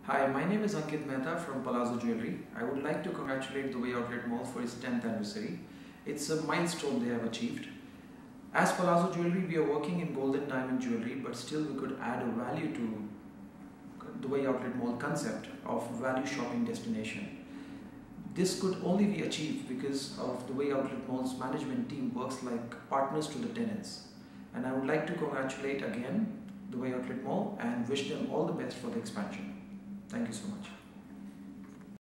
Hi, my name is Ankit Mehta from Palazzo Jewelry. I would like to congratulate Dubai Outlet Mall for its 10th anniversary. It's a milestone they have achieved. As Palazzo Jewelry, we are working in gold and diamond jewelry, but still we could add a value to Dubai Outlet Mall concept of value shopping destination. This could only be achieved because of Dubai Outlet Mall's management team works like partners to the tenants. And I would like to congratulate again Dubai Outlet Mall and wish them all the best for the expansion. Thank you so much.